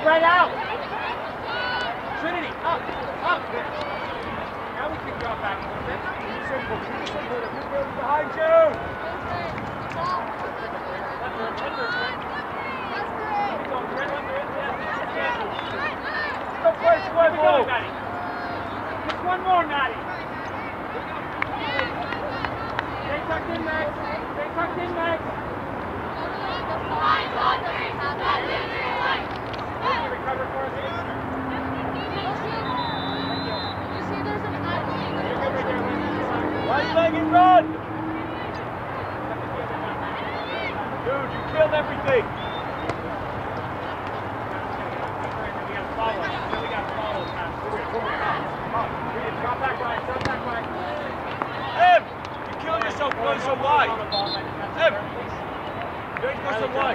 spread out. Trinity, up. Now we can drop back a little bit. Behind you. Go first, one more. Just one more, Natty. Stay tucked in, Max. Stay tucked in, Max. Recover for us. Right leg and run! Dude, you killed everything! We gotta follow. We gotta follow. Drop back right. Em! You killed yourself going so wide! Em! You ain't go so wide!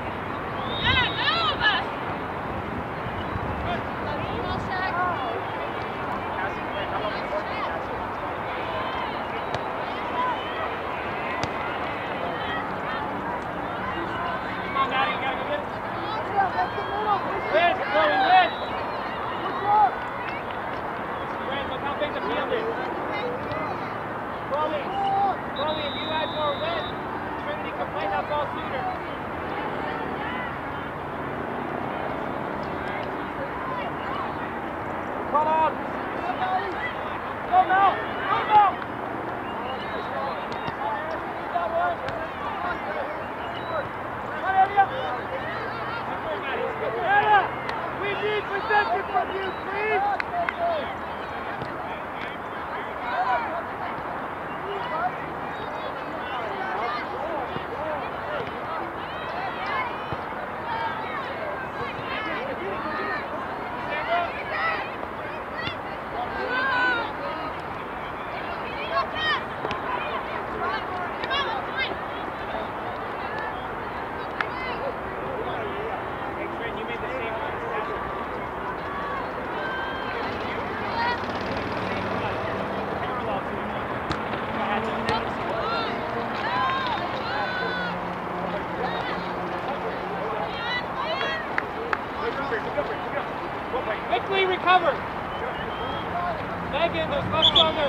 Quickly recover! Megan, there's much longer!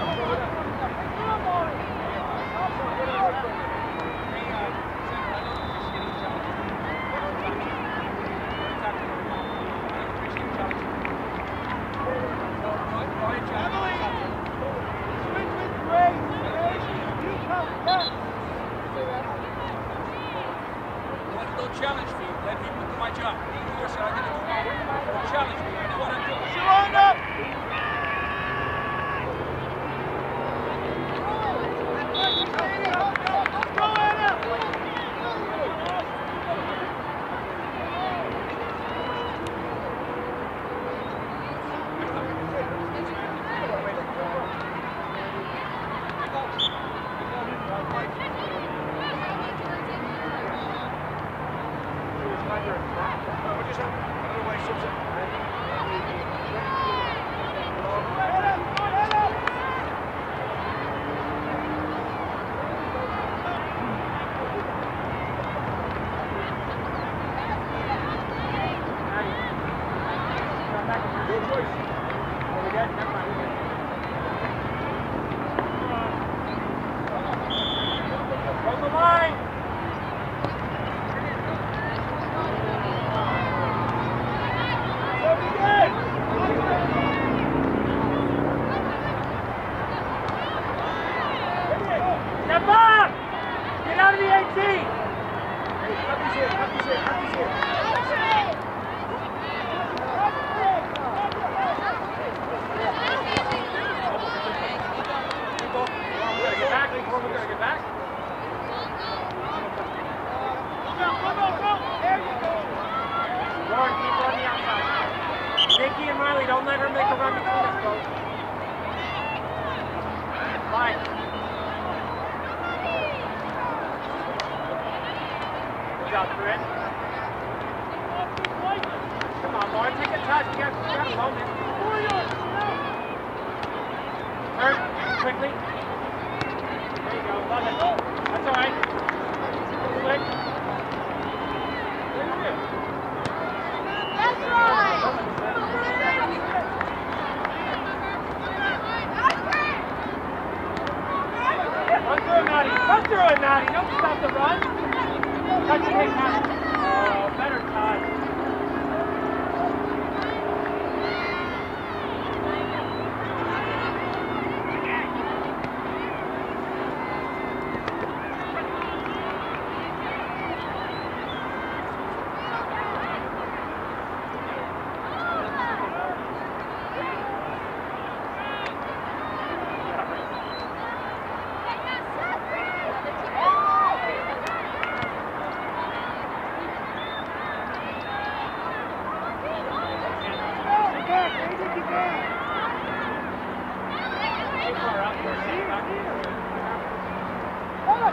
Don't challenge me, let me do my job. Don't challenge me, I know what I'm doing. Line up! Don't let her make a run between us, folks. Fine. Good job, Chris. Come on, Lauren, take a touch. You got a moment. Turn, quickly. There you go, love it. That's all right. Quick. That's right.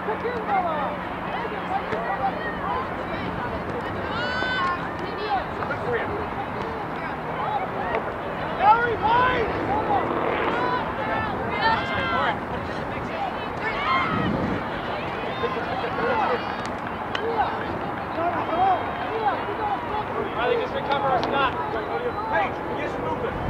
Riley, just recover our Scott. Hey, just move it.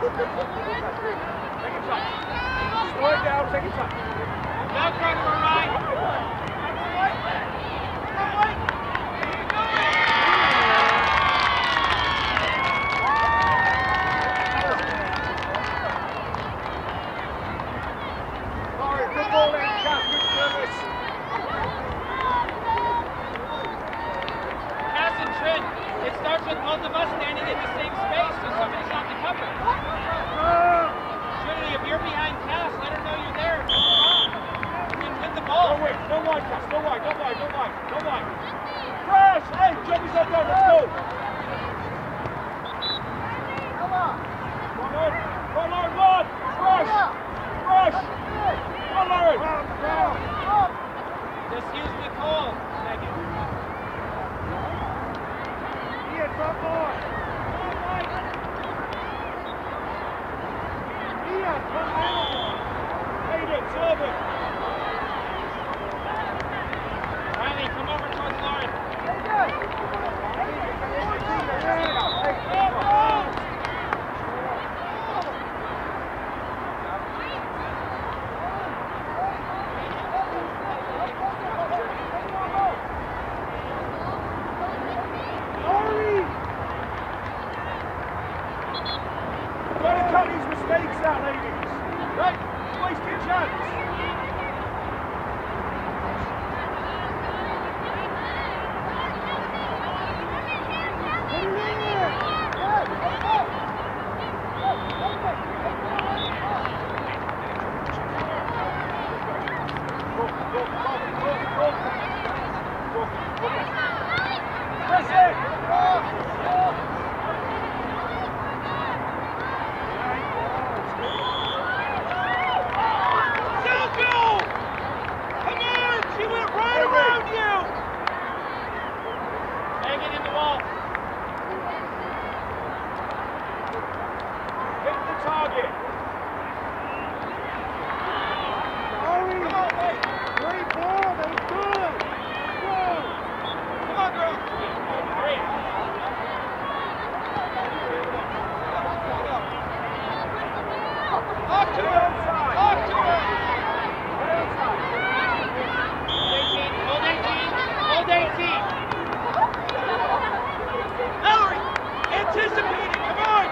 Take a touch. Slow it down, take a touch. Now try to right. Sorry, good ball in, Cass, good service. Cass and Trent, it starts with both of us standing in the same space so somebody's on the cover. Trinity, if you're behind Cass, let her know you're there. Hit the ball. No wait, no wide, Cass, no wide, no wide, no wide, no wide. Crash! Hey, jump yourself down, let's go! Come on! Come on, come on, Lauren! Rush! Rush! Come on, Lauren! Just use Nicole, Megan. Ian, front board! Ian, front board! Hayden, serve it! Riley, come over towards Lauren. Got to cut these mistakes out, ladies. Right? Waste your chance. Press it! Megan in the wall. Hit the target. Come on, mate. Great ball. That was good. Good. Come on, girl. Great. Off to the outside. Off to it. Right outside. Hold 18. Hold 18. Hold 18. Ellery, anticipate it. Come on.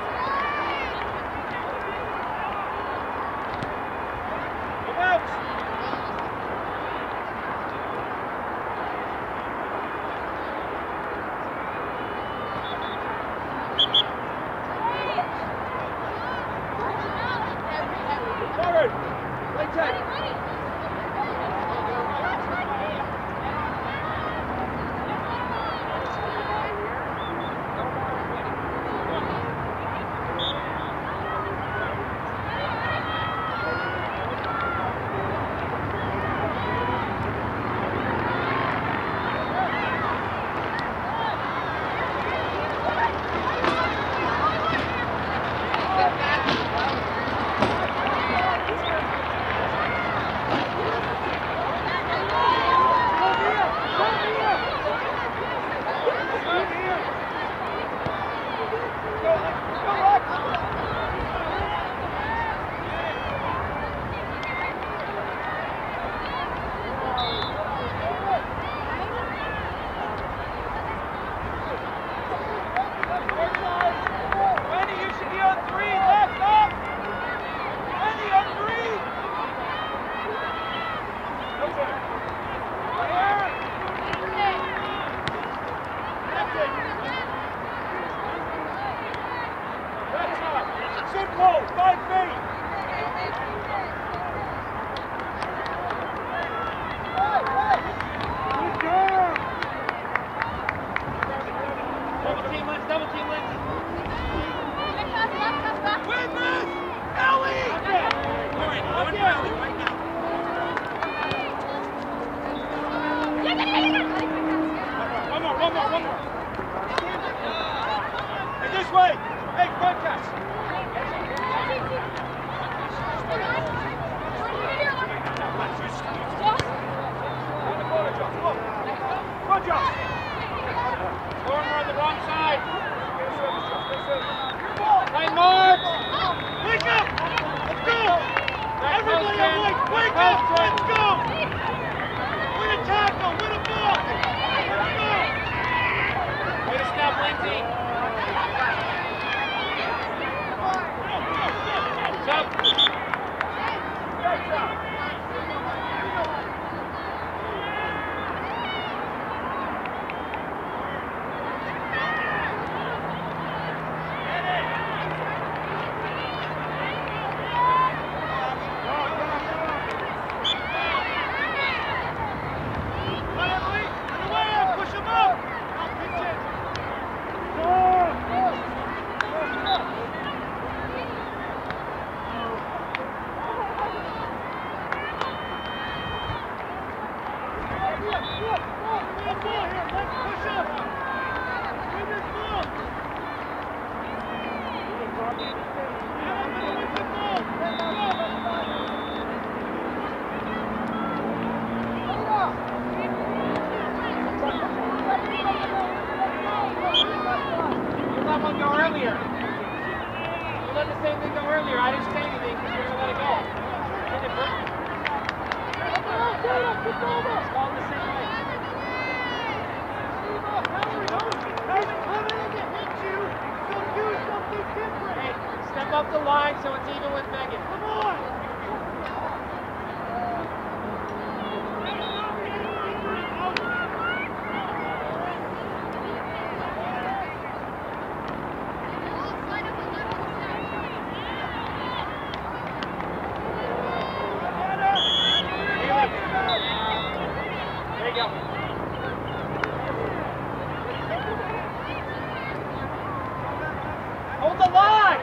Come out. Lauren, play tag. Simple, 5 feet. Good job. Double team Lynch, double team Lynch. Win this! Ellie! Lauren, Lauren Riley right now. One more. Hey, this way. Hey, broadcast. Let's go! Win a tackle! Win a ball! Let's go! Way to stop, Lindsay. Jump. Step up the line so it's even with Megan. Come on! There you go. Hold the line!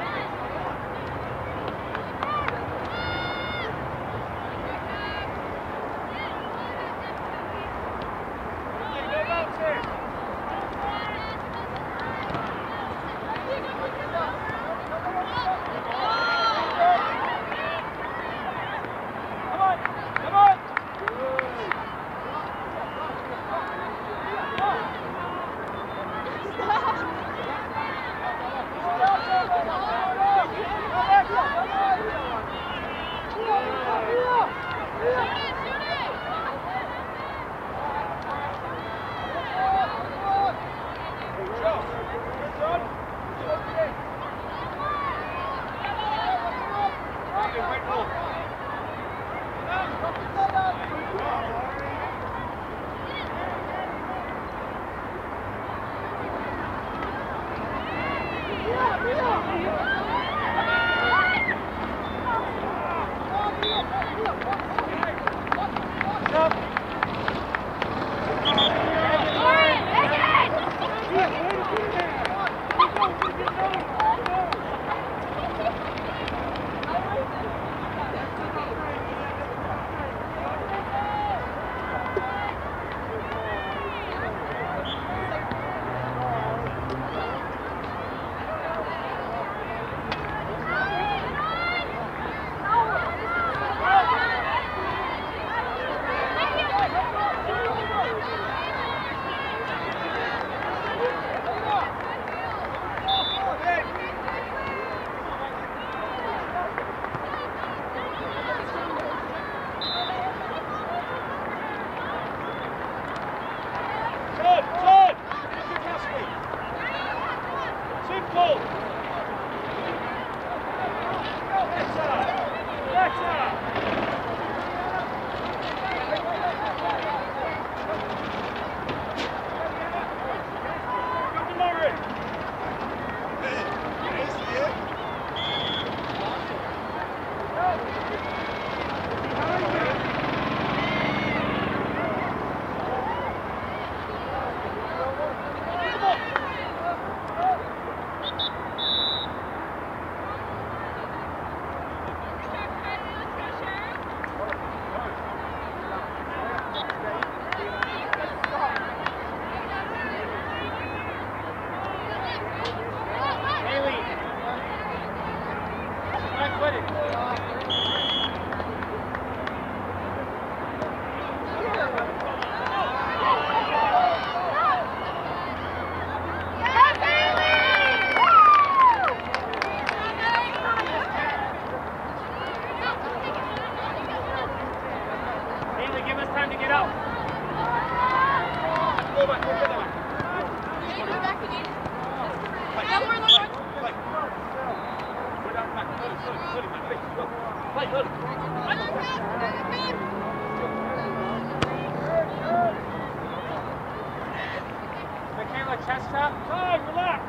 Michaela, chest trap. Time, relax.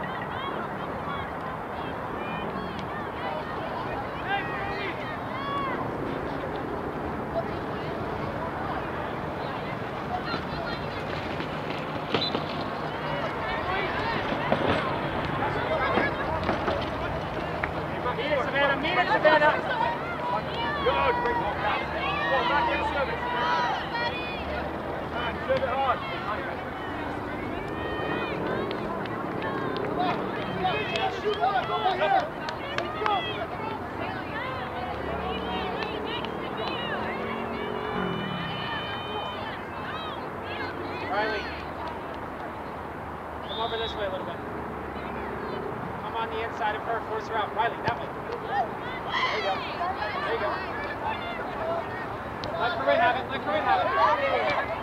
Savannah, meet it, Savannah. Good, great ball, Cal. Ball back in service. Man, serve it hard. Riley, come over this way a little bit. Come on the inside of her, force her out. Riley, that way. There you go. There you go. Let Corinne have it. Let Corinne have it.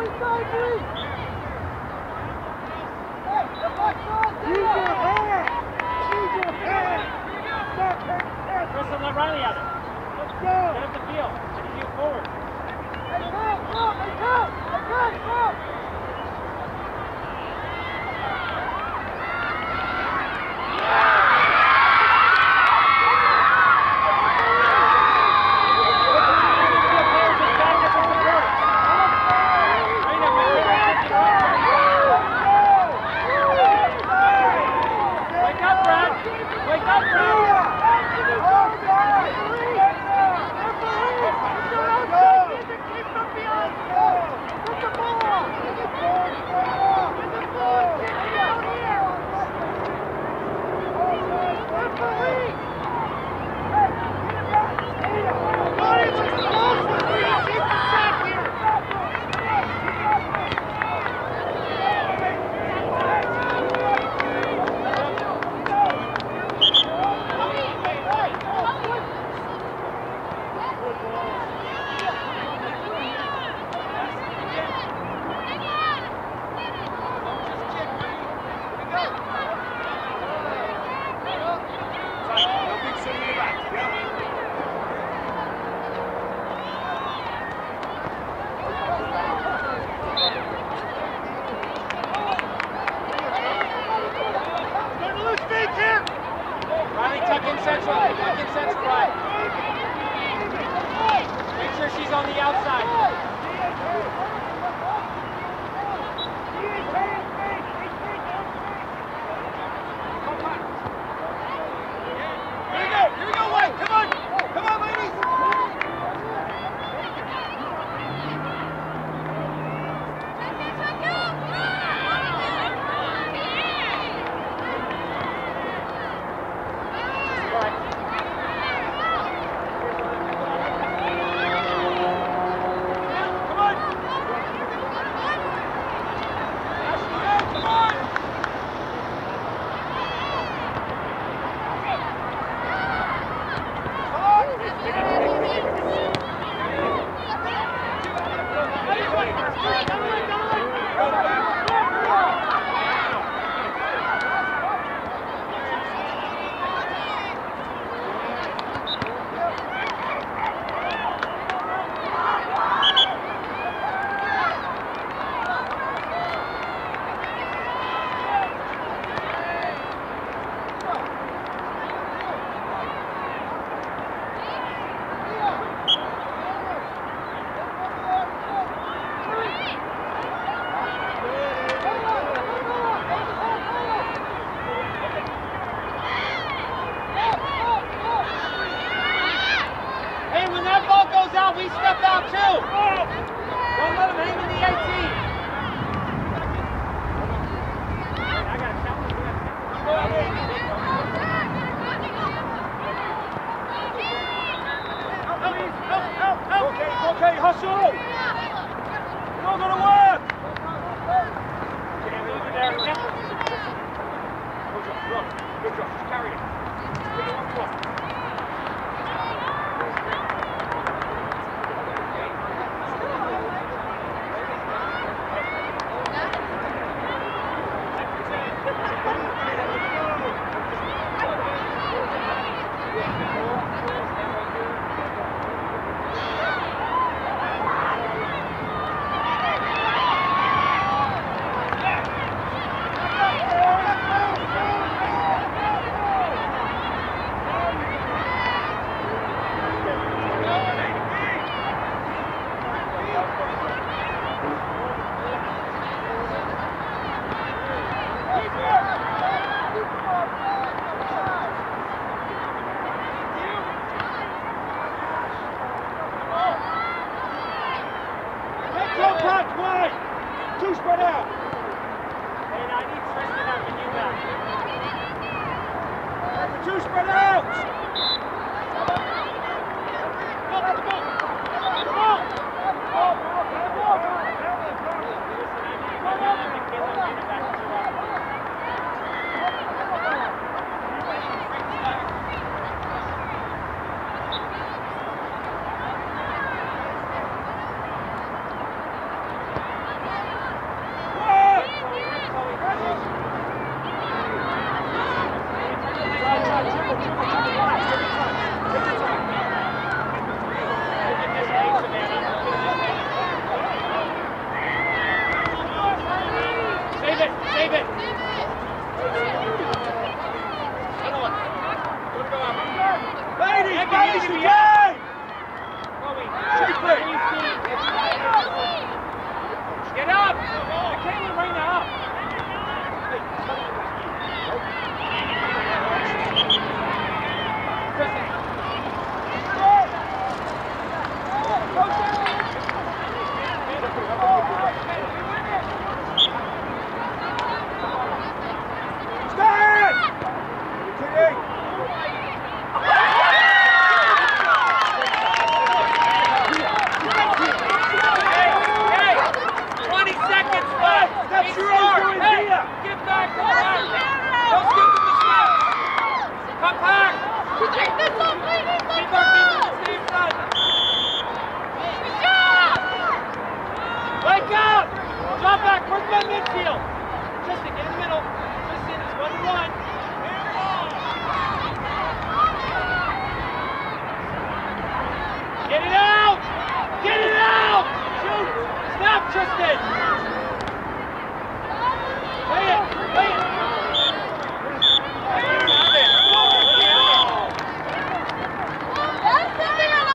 Kristen, let Riley at it. Let's go. Get up the field. I need you forward. Riley, tuck in central. Tuck in central, right. Make sure she's on the outside. Here we go, White. Come on, ladies. We step out too. Don't let him hang in the 18. I got a challenge. Okay, hustle. We're all gonna work. Can't lose it there. Good job. Just carry it. Take it one foot. Two spread out. And I need Tristan having you back. Two spread out. Tristan!